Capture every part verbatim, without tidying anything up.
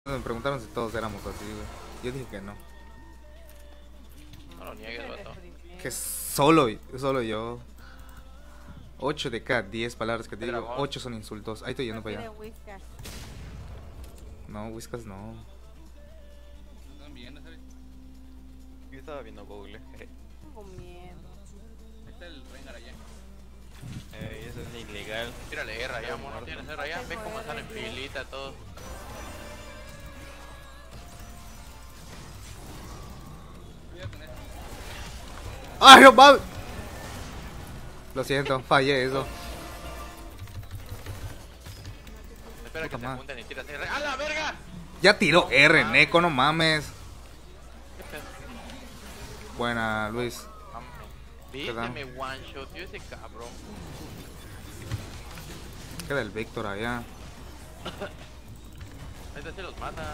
Me preguntaron si todos éramos así, güey. Yo dije que no. No lo niegues, vato. Que solo, solo yo. ocho de cada diez palabras que te digo, Dragón. ocho son insultos. Ahí estoy yendo para allá. Tiene Whiskas. No, Whiskas no. ¿Están viendo, sabes? Yo estaba viendo Google. Eh, Tengo miedo. Ahí está el Rengar allá. eh, eso es ilegal. Tírale guerra ya, amor. No tienes guerra ya. Ve cómo están en filita todos. Cuidado con esto. ¡Ay, no mames! Lo siento, fallé eso. Espera que Puta se madre. junten y tiras R. ¡A la verga! Ya tiró R, Neko, no mames. ¿Qué pedo? Buena, Luis. Mames. ¿Qué da? Viste, me one shot, tío, ese cabrón. Queda el Víctor allá. Este se los mata.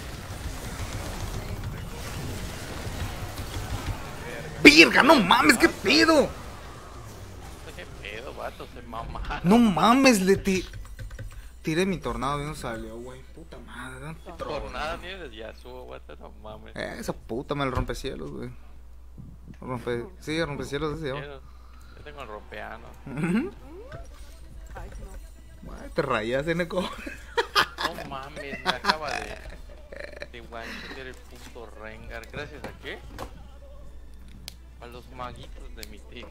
¡Virga, no mames, qué pedo! ¿Qué pedo, vato? Se mama. No mames, le ti... tiré mi tornado y no salió, güey. Puta madre, ¿no? Por nada tienes Yasuo, vato, no mames. Eh, esa puta me el rompecielos, güey. Rompe... Sí, rompecielos ese, Quiero- Yo tengo el rompeano. Ujú. Ay, no. Ay, te rayas, eh, Neko. No mames, me acaba de. De one shotear el puto Rengar. ¿Gracias a qué? A los maguitos de mi team.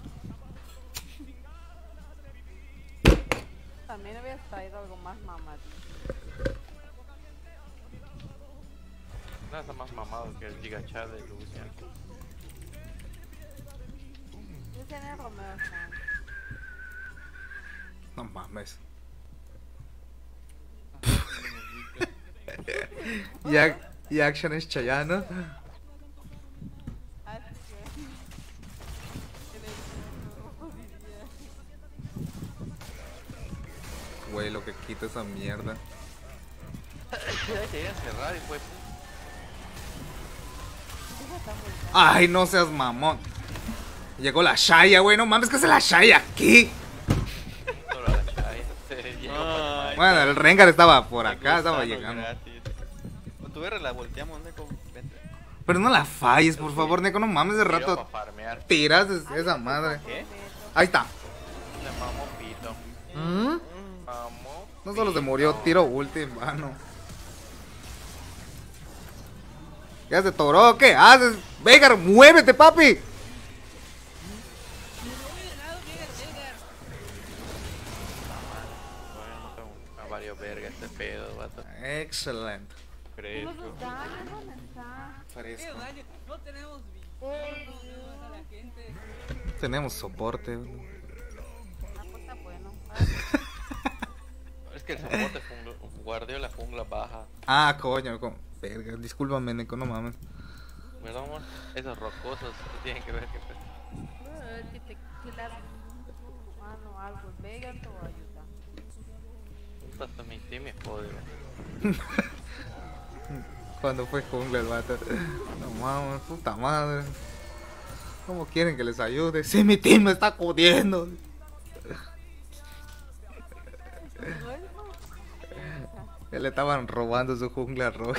También habías traído algo más mamadito. Nada está más mamado que el gigachá de Lucian. Yo tenía Romeo Santos. No mames. y, ac- y Action es Chayano. Así que. Güey, lo que quita esa mierda. Quería cerrar y fue. Ay, no seas mamón. Llegó la Shaya, güey. No mames, ¿qué hace la Shaya aquí? Solo a la Shai. Se llegó para Ay, Bueno, el Rengar estaba por me acá, estaba gustaron llegando. gratis. Con tu R la volteamos, Neko. Vente. Pero no la falles, por favor, Neko. No mames, de para rato farmear. tiras es- esa madre. ¿Qué? Ahí está. Le mamó pito. ¿Mm? Mamó. No solo se murió, tiro ulti en vano. ¿Qué hace, Toro? ¿Qué haces? Veigar, muévete, papi. Bueno, no tengo a varios verga este pedo, vato. Excelente. Fresco. ¿Dónde está? ¿Dónde está? ¿Qué Fresco. daño? No tenemos video. No, a la gente. Tenemos soporte. Ah, pues está bueno. Es que el soporte jungla- guardió la jungla baja. Ah, coño, con... Verga, discúlpame, Neko, no mames. ¿Verdad, amor? Esos rocosos que tienen que ver que. Ah, que te que la mano algo. Vega te va a ayudar. Hasta mi team me jode. Cuando fue jungla el vato. No mames, puta madre. ¿Cómo quieren que les ayude? Si mi team me está jodiendo. Ya le estaban robando su jungla roja.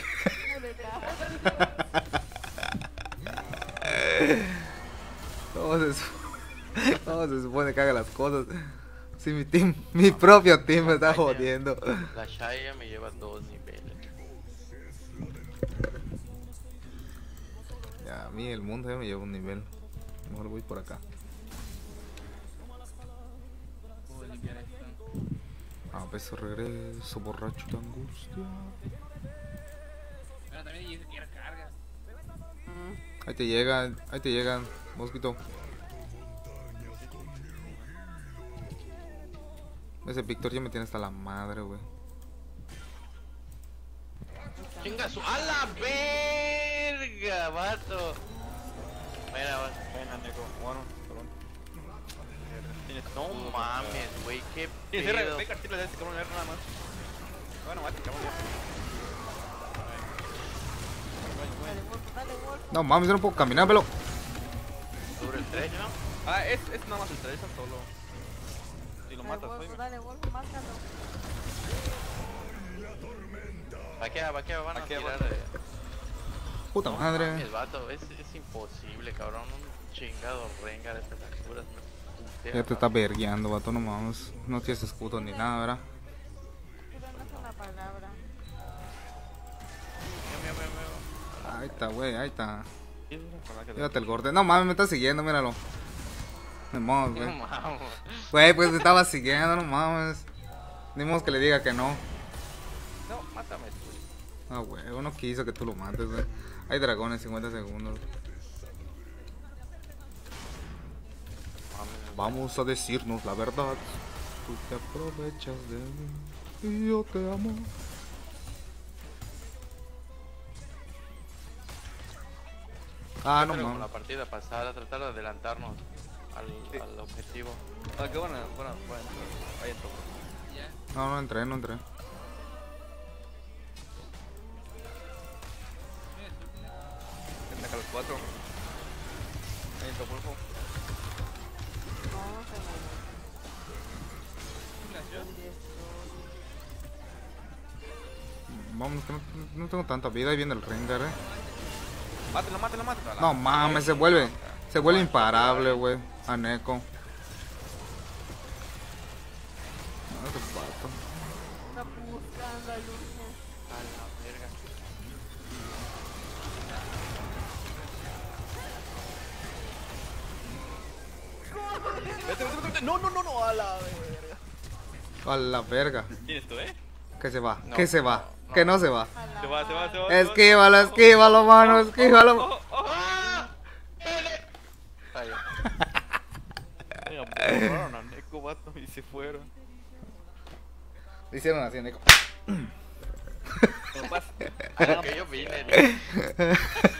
¿Cómo se, su- cómo se supone que haga las cosas? Si mi team, mi propio team me está jodiendo. La Shaya me lleva dos niveles. Ya, a mí el mundo ya me lleva un nivel. Mejor voy por acá. Voy a limpiar esto. A veces regreso borracho de angustia. Pero también dice que era carga. Ahí te llegan, ahí te llegan, mosquito. Ese Víctor ya me tiene hasta la madre, güey. ¡Chinga su! ¡A la verga, vato! Mira, vato. Buena, Neko. Bueno, perdón. Tienes No escudo, mames, güey, qué Tienes R, pedo. ve cartilla de este cabrón R nada más. Bueno, vale, cabrón ya. Dale, Wolfo, dale, Wolfo. No mames, yo no puedo caminar, pelo. Sobre el tres, ¿no? Ah, es, es nada más el tres solo. Si lo Dale, matas, Wolfo, soy. dale, Wolfo, mátalo. Vaquea, vaquea, van a Vaquea, tirar. vaquea. eh, Puta madre. El vato, es, es imposible, cabrón. Un chingado Rengar a estas alturas. Me putea, Ya te está cabrón. vergueando, vato, no mames. No tienes escudo ni nada, ¿verdad? Pero no es una palabra. Mío, mío, mío, mío. Ahí está, güey, ahí está. ¿Quién es la palabra que le- Llévate el gordo. No mames, me está siguiendo, míralo. Ni modo, No güey. mames. Güey, pues me estaba siguiendo, no mames. Ni modo que le diga que no. No, mátame tú. Ah, güey, uno quiso que tú lo mates, güey. Hay dragones, cincuenta segundos. Mames. Vamos a decirnos la verdad. Tú te aprovechas de mí y yo te amo. Ah, no Pero como mames. la partida pasada, tratar de adelantarnos al, Sí. al objetivo. Ah, qué buena, buena, buena. Ahí entró. No, no entré, no entré. Ven acá los cuatro. Ahí entró, por favor. No, se me Vamos, que no, no tengo tanta vida. Ahí viene el Rengar, eh. Mátelo, mátelo, mátelo. No mames, se vuelve. Se vuelve imparable, güey. A Neko. No, ese pato. está buscando a Lucia. A la verga. Vete, vete, vete, vete. No, no, no, no, a la verga. A la verga. ¿Quién es tú, eh? Que se va, No, que se va. no, Que no. no se va. A la Se va, se va, se va. Esquívalo, esquívalo, mano, esquívalo. Oh, oh. Ahí. Venga, borraron a Neko, vato, y se fueron. Le hicieron así, Neko. No pasa. A lo que yo vine. ¿no?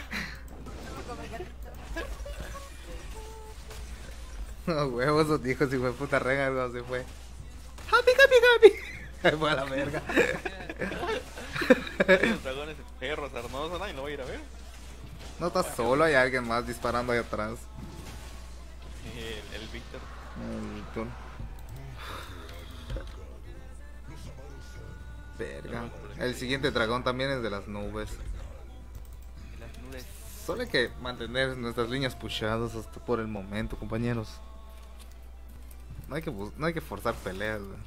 No, huevos, esos hijos, si fue puta Rengar, no se fue. Happy, happy, happy. Ahí fue a la verga. Los dragones perros armados, nadie lo va a ir a ver. No estás solo, hay alguien más disparando ahí atrás. El, el Víctor. El Víctor. Verga. El siguiente dragón también es de las nubes. Y las nubes. Solo hay que mantener nuestras líneas pushadas hasta por el momento, compañeros. No hay que, bus- no hay que forzar peleas, güey.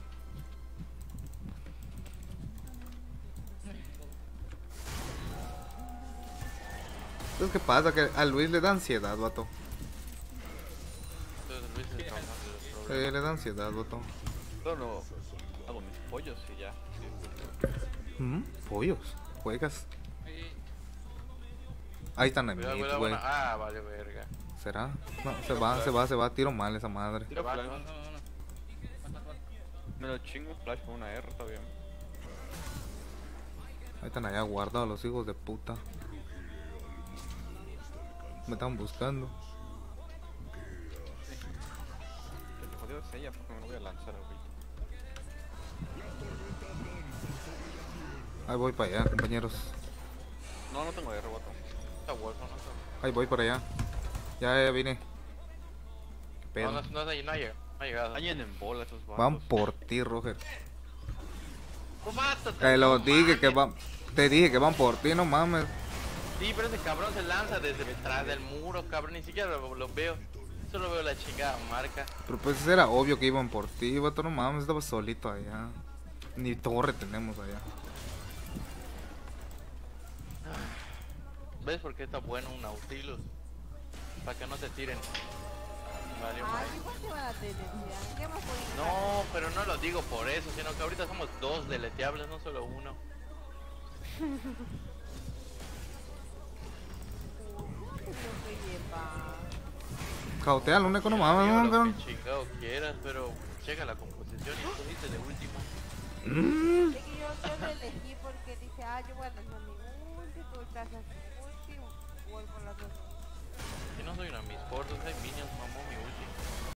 ¿Sabes qué pasa? Que a Luis le da ansiedad, vato. Entonces, Luis es el causante de los Sí, problemas. le da ansiedad, vato. Solo hago mis pollos y ya. ¿Mm? ¿Pollos? ¿Juegas? Ahí están en Cuidado, mid, cuidado, güey. bueno. Ah, vale, verga. ¿Será? No, se va, se va, se va. Tiro mal esa madre. Se va, flash. ¿no? Me lo chingo flash con una R, está bien. Ahí están allá guardados los hijos de puta. Me están buscando. El jodido es ella porque me lo voy a lanzar ahorita. Ahí voy para allá, compañeros. No, no tengo R, vato. Está hueco, ¿no? Ahí voy para allá. Ya, ya vine. ¿Qué No, pedo? no, no, no, no ha llegado. No ha llegado. Añen en bola esos vatos. Van por ti, Roger. Pues mátate, Te lo no dije mames. que van. Te dije que van por ti, no mames. Sí, pero ese cabrón se lanza desde detrás del muro, cabrón. Ni siquiera lo, lo veo. Solo veo la chingada marca. Pero pues era obvio que iban por ti, vato, no mames. Estaba solito allá. Ni torre tenemos allá. ¿Ves por qué está bueno un Nautilus? Para que no se tiren. Vale, Ay, igual te van a tenenciar. ¿Qué más pueden no, pero no lo digo por eso, sino que ahorita somos dos deleteables, no solo uno. Creo que lleva. Cautealo, Neko, no mames, Digo no, lo cabrón. que chingado quieras, pero checa la composición y tú dices de último. Mm. Es que yo, yo lo elegí porque dije, ah, yo voy a lanzar mi ulti, tú estás en tu ulti, voy por las dos. Si no soy una Miss Force, soy Minions, mamó mi ulti.